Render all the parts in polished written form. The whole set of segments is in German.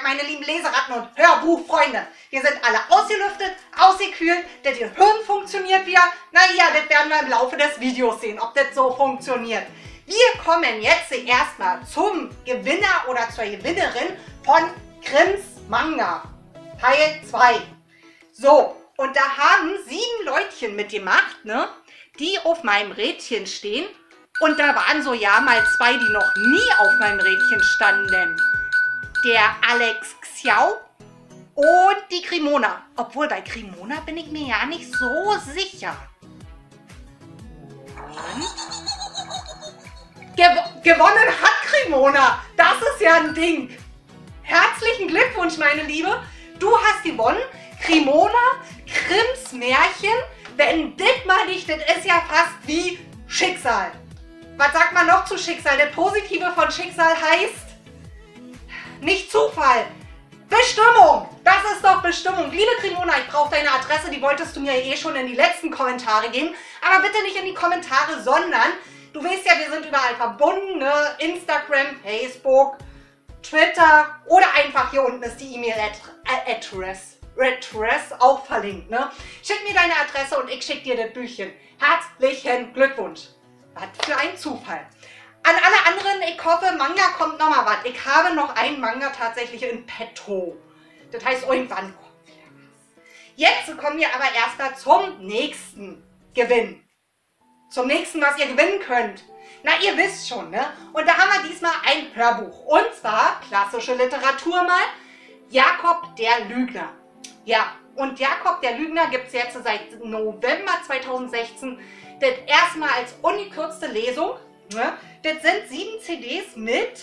meine lieben Leseratten und Hörbuchfreunde. Wir sind alle ausgelüftet, ausgekühlt, das Gehirn funktioniert wieder. Naja, das werden wir im Laufe des Videos sehen, ob das so funktioniert. Wir kommen jetzt erstmal zum Gewinner oder zur Gewinnerin von Grimms Manga, Teil 2. So, und da haben 7 Leutchen mitgemacht, ne, die auf meinem Rädchen stehen. Und da waren so ja mal 2, die noch nie auf meinem Rädchen standen. Der Alex Xiao und die Crimona. Obwohl, bei Crimona bin ich mir ja nicht so sicher. Gewonnen hat Crimona. Das ist ja ein Ding. Herzlichen Glückwunsch, meine Liebe. Du hast gewonnen. Crimona, Grimms Märchen. Wenn das mal nicht, das ist ja fast wie Schicksal. Was sagt man noch zu Schicksal? Das Positive von Schicksal heißt nicht Zufall. Bestimmung. Das ist doch Bestimmung. Liebe Crimona, ich brauche deine Adresse. Die wolltest du mir eh schon in die letzten Kommentare geben. Aber bitte nicht in die Kommentare, sondern du weißt ja, wir sind überall verbunden. Ne? Instagram, Facebook, Twitter oder einfach hier unten ist die E-Mail-Adress auch verlinkt. Ne? Schick mir deine Adresse und ich schicke dir das Büchchen. Herzlichen Glückwunsch. Was für ein Zufall. An alle anderen, ich hoffe, Manga kommt nochmal was. Ich habe noch einen Manga tatsächlich in petto. Das heißt, irgendwann kommt wieder was. Jetzt kommen wir aber erstmal zum nächsten Gewinn. Zum nächsten, was ihr gewinnen könnt. Na, ihr wisst schon, ne? Und da haben wir diesmal ein Hörbuch. Und zwar klassische Literatur mal. Jakob der Lügner. Ja, und Jakob der Lügner gibt es jetzt seit November 2016. Das erstmal als ungekürzte Lesung. Ne? Das sind 7 CDs mit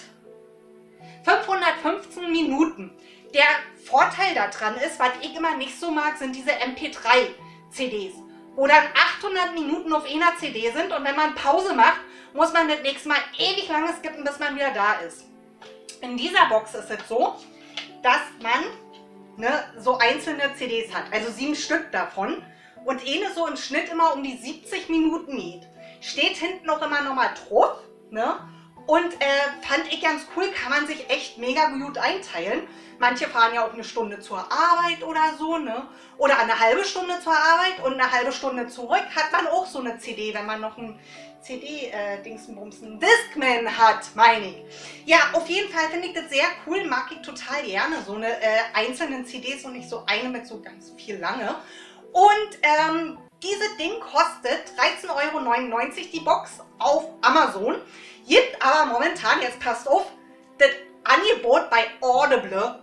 515 Minuten. Der Vorteil daran ist, was ich immer nicht so mag, sind diese MP3-CDs, wo dann 800 Minuten auf einer CD sind und wenn man Pause macht, muss man das nächste Mal ewig lange skippen, bis man wieder da ist. In dieser Box ist es so, dass man so einzelne CDs hat, also 7 Stück davon. Und eine so im Schnitt immer um die 70 Minuten geht. Steht hinten auch immer nochmal drauf. Ne? Und fand ich ganz cool, kann man sich echt mega gut einteilen. Manche fahren ja auch eine Stunde zur Arbeit oder so. Ne? Oder eine halbe Stunde zur Arbeit und eine halbe Stunde zurück hat man auch so eine CD, wenn man noch ein CD-Dingsbumsen Discman hat, meine ich. Ja, auf jeden Fall finde ich das sehr cool, mag ich total gerne, so eine einzelnen CDs und nicht so eine mit so ganz viel lange. Und dieses Ding kostet 13,99 € die Box auf Amazon. Gibt aber momentan, jetzt passt auf, das Angebot bei Audible,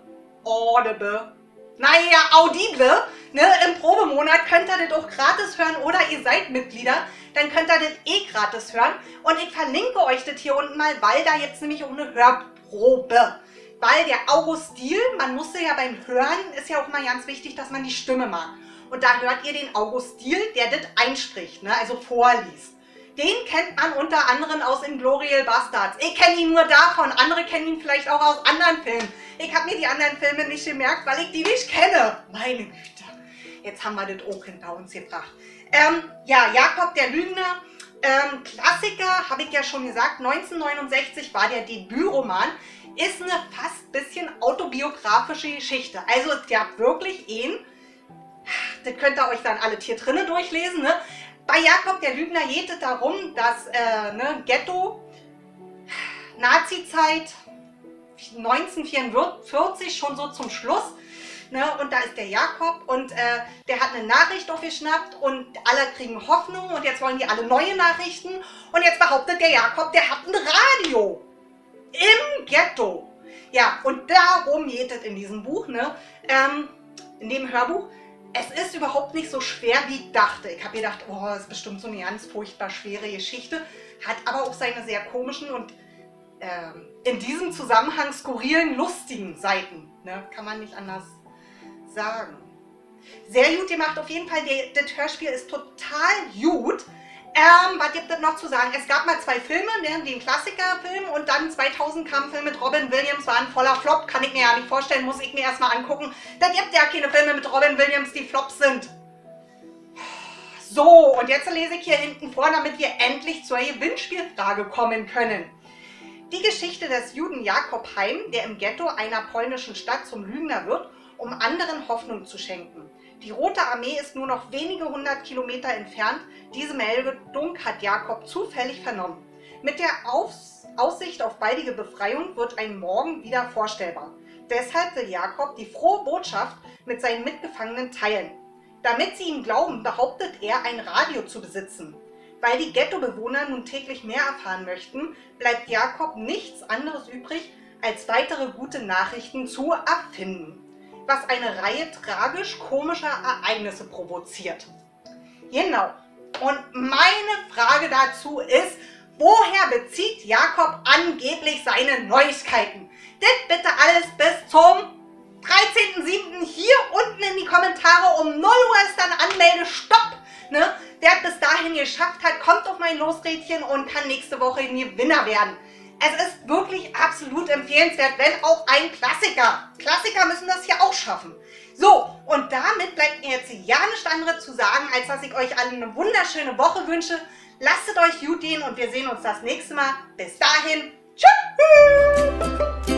ne, im Probemonat könnt ihr das auch gratis hören oder ihr seid Mitglieder, dann könnt ihr das eh gratis hören. Und ich verlinke euch das hier unten mal, weil da jetzt nämlich auch eine Hörprobe. Weil der August Diel, man musste ja beim Hören, ist ja auch mal ganz wichtig, dass man die Stimme mag. Und da hört ihr den August Diel, der das einspricht, ne, also vorliest. Den kennt man unter anderem aus Inglourious Basterds. Ich kenne ihn nur davon, andere kennen ihn vielleicht auch aus anderen Filmen. Ich habe mir die anderen Filme nicht gemerkt, weil ich die nicht kenne. Meine Güte, jetzt haben wir das auch hinter uns gebracht. Ja, Jakob der Lügner, Klassiker, habe ich ja schon gesagt, 1969 war der Debütroman, ist eine fast bisschen autobiografische Geschichte. Also es gab wirklich das könnt ihr euch dann alle hier drinnen durchlesen. Ne? Bei Jakob der Lügner geht es darum, dass Ghetto, Nazi-Zeit, 1944 schon so zum Schluss. Ne? Und da ist der Jakob und der hat eine Nachricht aufgeschnappt und alle kriegen Hoffnung und jetzt wollen die alle neue Nachrichten. Und jetzt behauptet der Jakob, der hat ein Radio im Ghetto. Ja, und darum geht es in diesem Buch, ne? In dem Hörbuch. Es ist überhaupt nicht so schwer, wie ich dachte. Ich habe gedacht, oh, das ist bestimmt so eine ganz furchtbar schwere Geschichte. Hat aber auch seine sehr komischen und in diesem Zusammenhang skurrilen, lustigen Seiten. Ne? Kann man nicht anders sagen. Sehr gut gemacht. Auf jeden Fall, das Hörspiel ist total gut. Was gibt es noch zu sagen? Es gab mal 2 Filme, ne? Den Klassikerfilm und dann 2000 kam ein Film mit Robin Williams, war ein voller Flop, kann ich mir ja nicht vorstellen, muss ich mir erstmal angucken. Da gibt ja keine Filme mit Robin Williams, die Flops sind. So, und jetzt lese ich hier hinten vor, damit wir endlich zur Gewinnspielfrage kommen können. Die Geschichte des Juden Jakob Heim, der im Ghetto einer polnischen Stadt zum Lügner wird, um anderen Hoffnung zu schenken. Die Rote Armee ist nur noch wenige 100 Kilometer entfernt. Diese Meldung hat Jakob zufällig vernommen. Mit der Aussicht auf baldige Befreiung wird ein Morgen wieder vorstellbar. Deshalb will Jakob die frohe Botschaft mit seinen Mitgefangenen teilen. Damit sie ihm glauben, behauptet er, ein Radio zu besitzen. Weil die Ghettobewohner nun täglich mehr erfahren möchten, bleibt Jakob nichts anderes übrig, als weitere gute Nachrichten zu erfinden, was eine Reihe tragisch-komischer Ereignisse provoziert. Genau. Und meine Frage dazu ist, woher bezieht Jakob angeblich seine Neuigkeiten? Das bitte alles bis zum 13.07. hier unten in die Kommentare. Um 0 Uhr ist dann Anmeldestopp. Ne? Wer bis dahin geschafft hat, kommt auf mein Losrädchen und kann nächste Woche ein Gewinner werden. Es ist wirklich absolut empfehlenswert, wenn auch ein Klassiker. Klassiker müssen das hier auch schaffen. So, und damit bleibt mir jetzt ja nichts anderes zu sagen, als dass ich euch allen eine wunderschöne Woche wünsche. Lasst es euch gut gehen und wir sehen uns das nächste Mal. Bis dahin, tschüss!